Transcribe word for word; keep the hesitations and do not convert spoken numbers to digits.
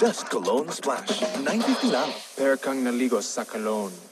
Zest Cologne Splash. nine fifty lang. Para kang naligo sa Cologne.